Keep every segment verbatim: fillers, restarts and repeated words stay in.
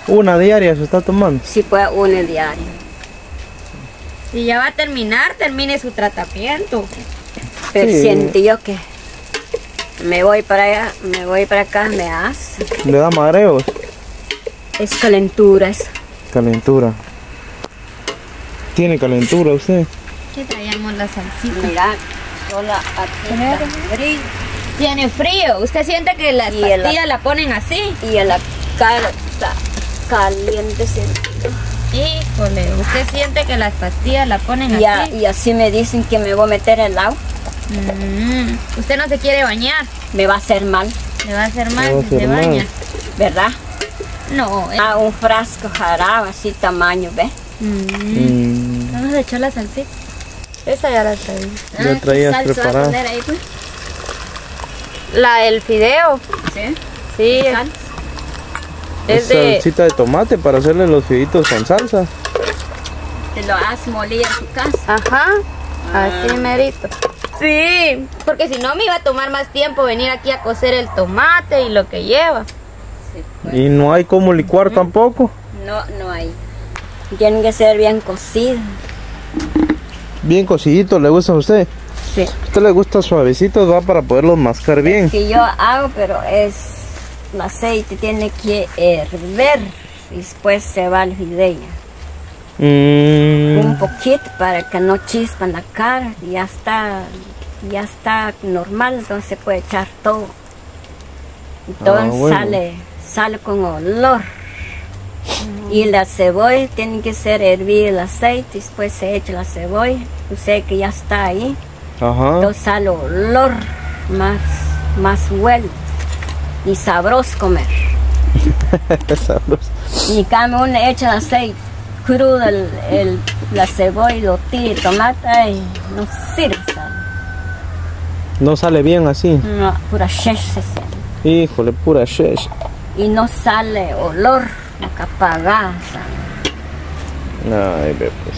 ¿Una diaria se está tomando? Sí, pues una diaria. Y ya va a terminar, termine su tratamiento. Pero Sí. siento yo que me voy para allá, me voy para acá, me hace. ¿Le da mareos? Es calentura eso. Calentura. ¿Tiene calentura usted? Aquí traíamos la salsita. Mira, sola aquí está frío. Tiene frío. ¿Usted siente que las Y en la- pastillas la ponen así? Y en la cara está caliente. siento. Híjole, ¿usted siente que las pastillas la ponen Y, a- así? y así me dicen que me voy a meter el agua. Mm, ¿Usted no se quiere bañar? Me va a hacer mal, ¿Le va a hacer Le mal va a si hacer se mal. baña? ¿verdad? No. eh. Ah, un frasco jarabe así tamaño, ¿ves? Mm. Mm, Vamos a echar la salsita. Esa ya la traí. Ya Ah, traías ¿qué salsa va a preparada. poner ahí, pues? La del fideo. Sí. Sí. Sal. Es es de... salsita de tomate para hacerle los fiditos con salsa. Te lo has molido en tu casa. Ajá. Ah. Así merito. Sí. Porque si no me iba a tomar más tiempo venir aquí a cocer el tomate y lo que lleva. Sí, pues. Y no hay como licuar tampoco. No, no hay. Tienen que ser bien cocidos. Bien cocidito, ¿le gusta a usted? Sí. ¿A usted le gusta suavecitos, va, para poderlos mascar bien? Que yo hago, pero es el aceite tiene que hervir y después se va el fideo. Mm, Un poquito para que no chispa en la cara. Y ya está, ya está normal, entonces se puede echar todo. Entonces Ah, bueno. sale, sale con olor. Y la cebolla tiene que ser hervir el aceite, después se echa la cebolla. Usted que ya está ahí. Ajá. Entonces sale olor más, más bueno y sabroso comer. Sabroso. Y cada uno echa el aceite crudo, el, el- la cebolla, lo tira, el tomate, ay, no sirve, ¿sabe? No sale bien así. No, pura shesh se siente. Híjole, pura shesh. Y no sale olor, nunca apagada, ¿sabe? Ay, ve pues.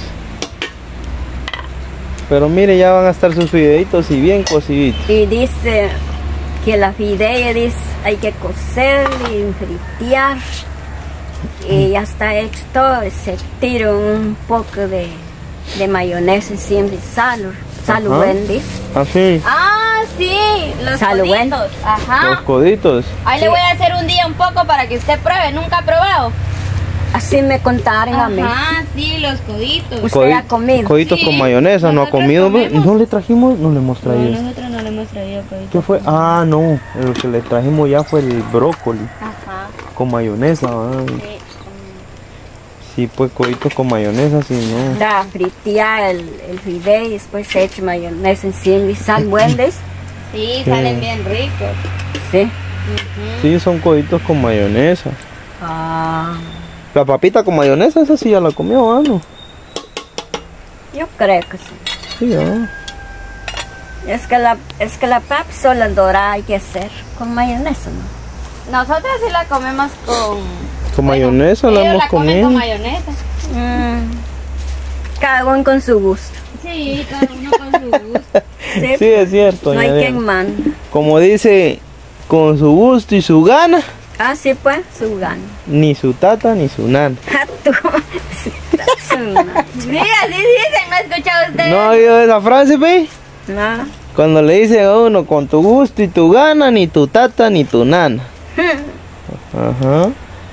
Pero mire, ya van a estar sus fideitos y bien cociditos. Y dice que la fidea dice hay que cocer y fritear. Y ya está hecho todo, se tira un poco de, de mayonesa encima y sal, sal Ajá. buen, dice. Así, Ah, sí. Los Salud, coditos. bueno. los Ajá. coditos. Ahí le Sí. voy a hacer un día un poco para que usted pruebe. ¿Nunca ha probado? Así me contaron a mí. Ajá, sí, los coditos. Usted Codi- ha comido. Coditos Sí, con mayonesa, ¿no ha nosotros comido? ve? comemos. No le trajimos, no le hemos No, traído. nosotros no le hemos traído coditos. ¿Qué fue? Ah, no, lo que le trajimos ya fue el brócoli Ajá. con mayonesa. Ay. Sí. Sí, pues coditos con mayonesa, sí, no. Da, fritear el, el fideo y después se echa mayonesa encima y sal buen, dice. Sí, Sí. salen bien ricos. Sí. Sí, son coditos con mayonesa. Ah, La papita con mayonesa, esa sí ya la comió, ah, no. yo creo que sí. Sí, ya. Es que la, es que la papa sola dorada hay que hacer con mayonesa, ¿no? Nosotros sí la comemos con... Con bueno, mayonesa la ellos hemos la comen comido. con mayonesa. Mm, cada uno con su gusto. Sí, cada uno con su gusto. Sí, Sí, es cierto. no hay doña quien Diana. manda. Como dice, con su gusto y su gana, Ah, sí, pues, su gana. ni su tata ni su nana. Ah, tú. Su nana. Sí, así dicen, ¿no ha escuchado usted? ¿No ha oído esa frase, pe? No. Cuando le dicen a uno, con tu gusto y tu gana, ni tu tata ni tu nana. Ajá.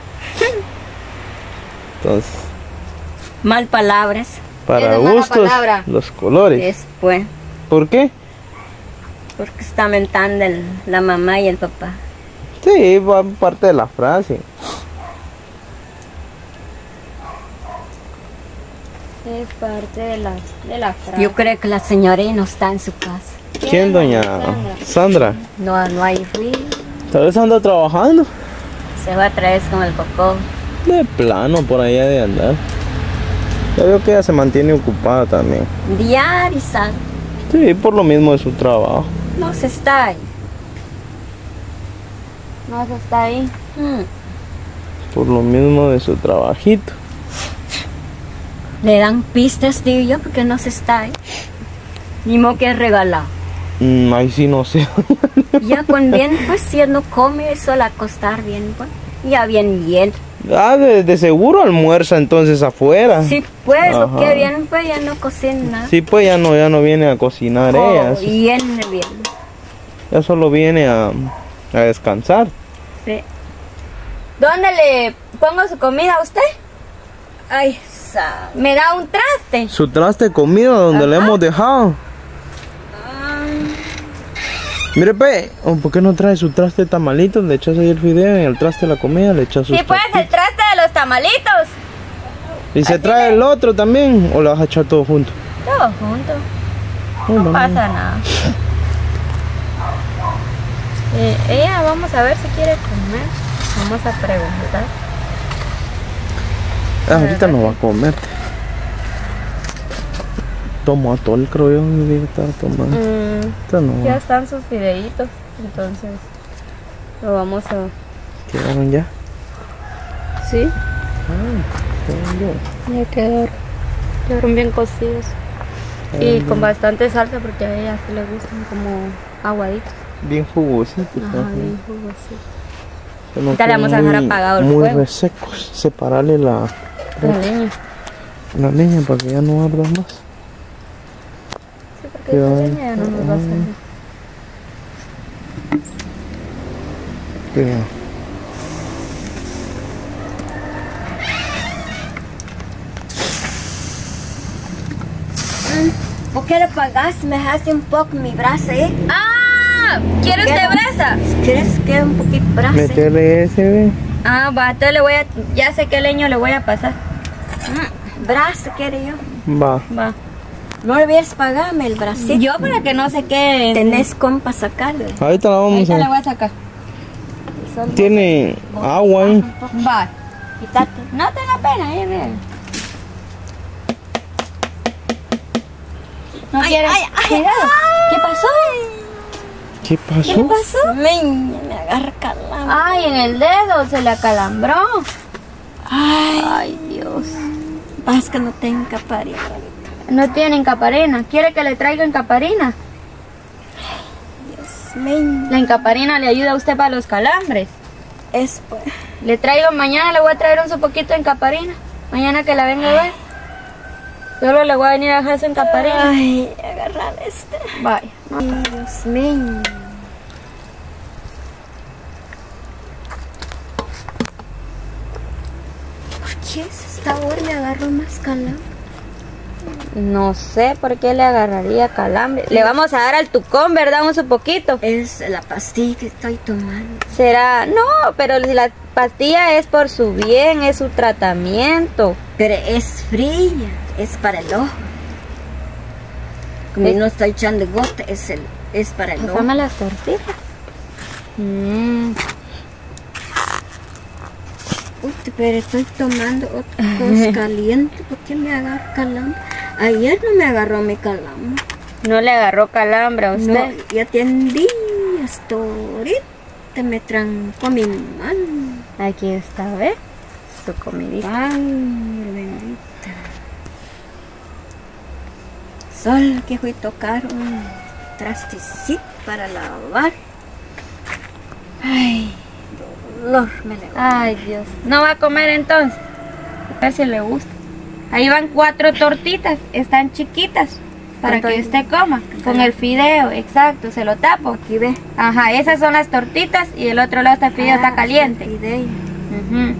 Entonces, Mal palabras. para Esa es mala gustos, palabra. los colores. Después, ¿Por qué? porque está mentando el- la mamá y el papá. Sí, va parte de la frase. Es parte de la, de la frase. Yo creo que la señorita no está en su casa. ¿Quién, doña Sandra? No, no hay ruido. Tal vez anda trabajando. Se va a traer con el popó. De plano, por ahí ha de andar. Ya veo que ella se mantiene ocupada también. Diario, ¿sabe? Sí, por lo mismo de su trabajo. No se está ahí. No, eso está ahí. Mm. Por lo mismo de su trabajito. Le dan pistas, digo yo, porque no se está ahí. Ni modo que es regalado. Mm, ahí sí no sé. Ya con bien, pues si él no come, solo acostar bien, pues. Ya bien bien. Ah, de, de seguro almuerza entonces afuera. Sí, pues, lo Ajá. que viene, pues ya no cocina. Sí, pues ya no, ya no viene a cocinar Oh, ella. y viene bien. Ya solo viene a, a descansar. Sí. ¿Dónde le pongo su comida a usted? Ay, sa- ¿Me da un traste? Su traste de comida donde le hemos dejado. Mire, pe, oh, ¿por qué no trae su traste de tamalitos? Le echas ahí el fideo y el traste de la comida le echas sus Sí, pues, el traste de los tamalitos. ¿Y se trae el otro también? ¿O lo vas a echar todo junto? Todo junto. Oh, No no, pasa nada. Eh, ella, vamos a ver si quiere comer. Vamos a preguntar. Ah, ahorita no va a comer. Tomó atol, creo yo, debe estar tomando. Mm, Ahorita no ya va. están sus fideitos. Entonces, lo vamos a... ¿Quedaron ya? Sí, Ah, quedaron ya. ya quedaron. Quedaron bien cocidos. Y con bastante salsa porque a ella sí le gustan como aguaditos. Bien jugositos. Ajá, ajá. bien jugositos. Que no Ahorita le vamos a queden dejar muy- apagado el muy fuego. resecos. Separarle la, La leña. la leña para que ya no arda más. Sí, porque Qué esa bueno. leña ya no nos va a salir. Cuidado. ¿Por qué le pagas? Me dejaste un poco mi brazo, ¿eh? ¡Ah! ¿Quiere usted Quiero. brasa? ¿Quieres que un poquito brazo? Métele ese, ve. Ah, va, entonces le voy a... Ya sé qué leño le voy a pasar. Mm, brazo quiere yo. Va. Va. No debieras pagarme el bracito. Yo para que no se quede... Tenés compa sacarle. Ahorita la vamos Ahorita le a... voy a sacar. Tiene agua ahí. Va. Quítate. No tenga pena, ahí ve. No Ay, quiere. ay, ay, Cuidado. ay. ¿Qué pasó? ¿Qué pasó? ¿Qué pasó? Meña, me agarra calambre. Ay, en el dedo se le acalambró. Ay, Ay, Dios. vas que no tengo caparina. No tienen caparina. ¿Quiere que le traiga encaparina? Dios mío. La encaparina le ayuda a usted para los calambres. Es pues. Le traigo mañana, le voy a traer un su poquito de encaparina. Mañana que la venga a ver. Solo le voy a venir a dejar su encaparina. Ay, agarrar este. Vaya. Ay, Dios mío. ¿Por qué esta hora me agarró más calambre? No sé por qué le agarraría calambre. Le vamos a dar al tucón, ¿verdad? Un su poquito. Es la pastilla que estoy tomando. Será, no, pero si la pastilla es por su bien, es su tratamiento. Pero es fría, es para el ojo. Como ¿Eh? no estoy echando gota, es, el, es para el ojo. Pásame las tortillas. Mm. Uy, pero estoy tomando otra cosa caliente. ¿Por qué me agarra calambre? Ayer no me agarró mi calambre. No le agarró calambre a No, usted. ya tiene días, ahorita me trancó mi mano. Aquí está, ¿ve? Su comidita. Ay, bendita. Solo que fui a tocar un trastecito para lavar. Ay, dolor me levantó. Ay, Dios. ¿No va a comer entonces? A ver si le gusta. Ahí van cuatro tortitas. Están chiquitas. Para ¿Cuánto que hay? usted coma. Con el fideo, exacto. Se lo tapo. Aquí ve. Ajá, esas son las tortitas. Y el otro lado está el fideo, Ah, está caliente. idea. Ujú.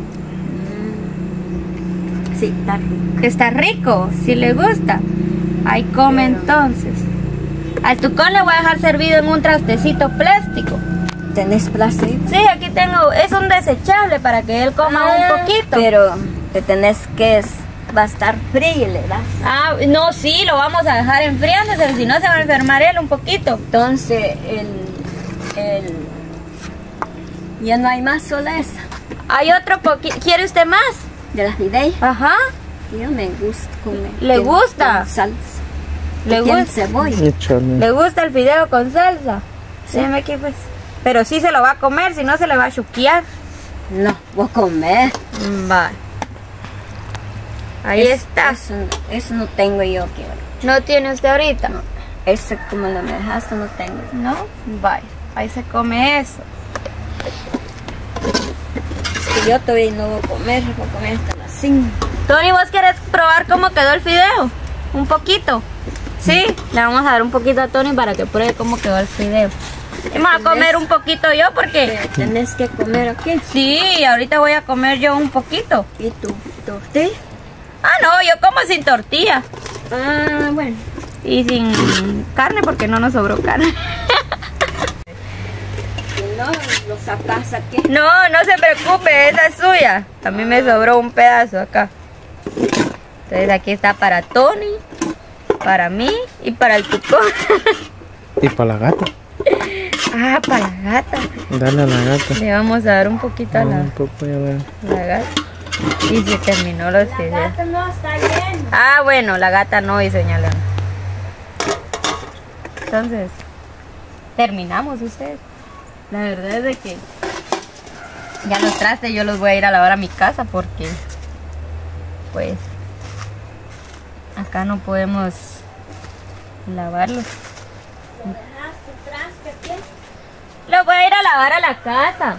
Sí, está rico. Está rico, si le gusta. Ahí come entonces. Al tucón le voy a dejar servido en un trastecito plástico. ¿Tenés plástico? Sí, aquí tengo, es un desechable para que él coma Ah, un poquito. Pero te tenés que es- va a estar frío, le das. Ah, no, sí, lo vamos a dejar enfriándose, si no se va a enfermar él un poquito. Entonces, el, el... ya no hay más, solo esa. Hay otro poquito, ¿quiere usted más? De las ideas. Ajá, Yo me gusta comer. ¿Le Con- gusta? con salsa. ¿le Tiene gusta? cebolla. Échale. ¿Le gusta el fideo con salsa? Sí, me aquí pues. Pero sí se lo va a comer, si no se le va a chuquear. No, voy a comer. Mm, Vale. Ahí Es- está. Eso, no- eso no tengo yo, quiero. ¿No tiene usted ahorita? No. Ese como lo me dejaste no tengo. ¿No? Vaya, ahí se come eso. yo todavía no voy a comer, voy a comer hasta las cinco. Tony, ¿vos querés probar cómo quedó el fideo? Un poquito. Sí, le vamos a dar un poquito a Tony para que pruebe cómo quedó el fideo. Vamos a comer un poquito yo porque... ¿Tenés que comer aquí? Sí, ahorita voy a comer yo un poquito. ¿Y tu tortilla? Ah, no, yo como sin tortilla. Ah, bueno. Y sin carne porque no nos sobró carne. Si no, lo sacas aquí. No, no se preocupe, esa es suya. A mí me sobró un pedazo acá. Entonces aquí está para Tony, para mí y para el tucón. Y para la gata. Ah, para la gata. Dale a la gata. Le vamos a dar un poquito a la, Un poco ya veo. la gata. Y se terminó los fideos. La gata no está llena. Ah, bueno, la gata no, y doña Leona. Entonces, terminamos ustedes. La verdad es de que ya los trastes yo los voy a ir a lavar a mi casa porque pues acá no podemos lavarlos. Los voy a ir a lavar a la casa.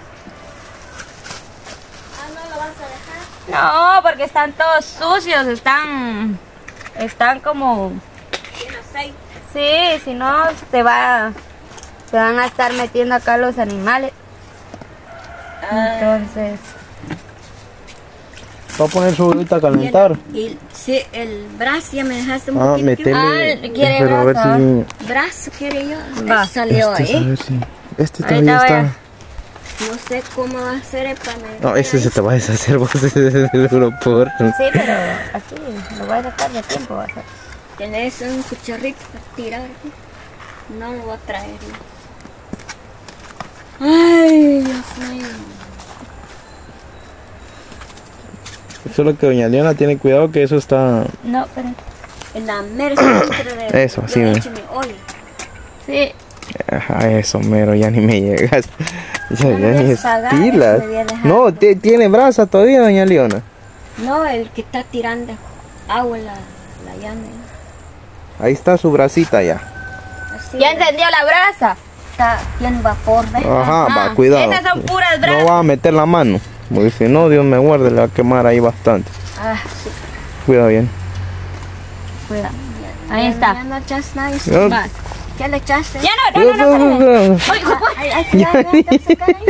Ah, ¿no lo vas a dejar? No, porque están todos sucios, están están como... Tiene aceite. Sí, si no se va, se van a estar metiendo acá los animales. Entonces, Va a poner su bolita a calentar. Y, el, y sí, el brazo ya me dejaste un Ah, poquito. metele. Ah, ¿quiere Pero a ver brasa? si. Brazo quiere yo. Va. Eso salió Este, a ahí. ver si. Este Ahorita todavía voy a- está. No sé cómo va a ser el panel. No, ese se te va a deshacer, vos, ese es el por. sí, pero así lo voy a sacar de tiempo. Va a ser. ¿Tenés un cucharrito para tirar aquí? No lo voy a traer. ¿No? Ay, Dios mío. Solo que doña Leona tiene cuidado que eso está. No, pero En la mera centro de... Eso, yo sí, he ve. hecho mi olla. sí. Ajá, eso, mero, ya ni me llegas. Ya, ya No ni me pagas, estilas. me voy a dejar. No, ti- tiene brasa todavía, doña Leona. No, el que está tirando agua la, la llama. Ahí está su bracita ya. Así Ya encendió la brasa. está, tiene vapor, ¿ves? Ajá, Ah, va, cuidado. Esas son puras brasas. No va a meter la mano. Porque si no, Dios me guarde, le va a quemar ahí bastante. Ah, sí. Cuida bien. Cuidado. Ya- Ahí ya- está. Ya no echaste nada. No. Va. ¿Qué le echaste? Ya no, no, no, no. no. Ay, ay, Ay, ay, cuidado, ya te saca ahí.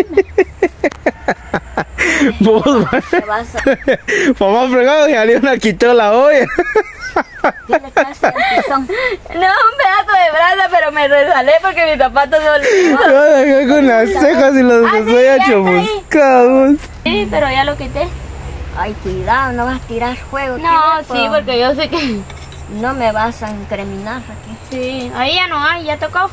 Vos, Te vas a... mamá fregado, doña Leona quitó la olla. ¿Qué le echaste al tizón? No, un pedazo de brasa, pero me resalé porque mis zapatos son limpios. Yo acá con las cejas y los Ah, sí, estoy ya está ahí. chamuscados. Sí, pero ya lo quité. Ay, cuidado, no vas a tirar fuego. No, ¿qué? sí, porque yo sé que... No me vas a increminar aquí. Sí, ahí ya no hay, ya tocó.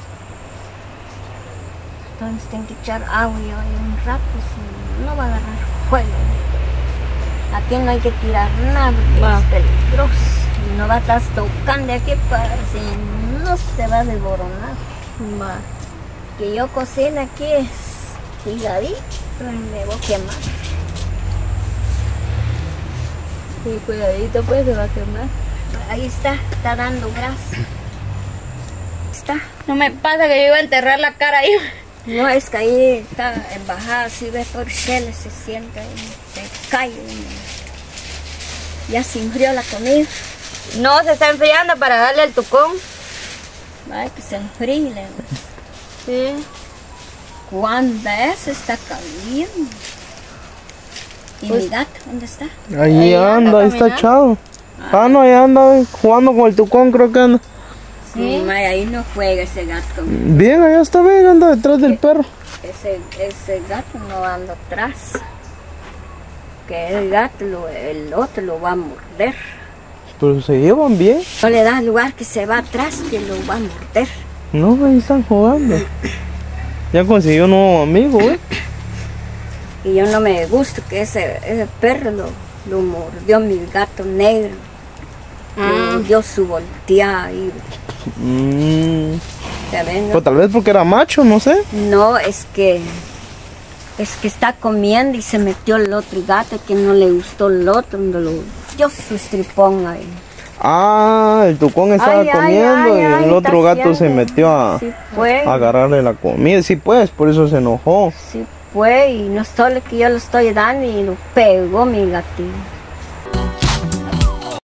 Entonces tengo que echar agua y ahí un rato, si no va a agarrar fuego. Aquí no hay que tirar nada porque Va. es peligroso. Y no va a estar tocando aquí para si no se va a desboronar. Va. Que yo cocino aquí es higadito, me voy a quemar. Sí, cuidadito, pues se va a quemar. Ahí está, está dando grasa. Está. No me pasa que yo iba a enterrar la cara ahí. No, es que ahí está en bajada, si ve por Shell se sienta ahí, se cae. Ya se enfrió la comida. No, se está enfriando para darle el tucón. Ay, que se enfríe. le- Sí. ¿Cuándo es? Está caliente. ¿Y Pues- mi gato dónde está? Ahí Ahí anda anda, ahí está caminando. echado. Ah, no, ahí anda eh, jugando con el tucón, creo que anda. Sí. Ay, ahí no juega ese gato. Bien, allá está bien, anda detrás del perro. Ese, ese gato no anda atrás. Que el gato, lo- el otro lo va a morder. Pero se llevan bien. No le das lugar que se va atrás, que lo va a morder. No, ahí están jugando. Ya consiguió un nuevo amigo, ¿eh? Y yo no me gusta que ese, ese perro lo, lo mordió mi gato negro. Ah. Le mordió su volteada y Mm, ¿se ven? pues tal vez porque era macho, no sé. No, es que es que está comiendo y se metió el otro gato que no le gustó el otro, no lo dio su estripón ahí. Ah, el tucón estaba Ay, ay, comiendo ay, y ay, el otro está gato se haciendo. metió a, Sí, pues. a agarrarle la comida. Sí, pues, por eso se enojó. Sí, fue y no solo que yo lo estoy dando y lo pegó mi gatito.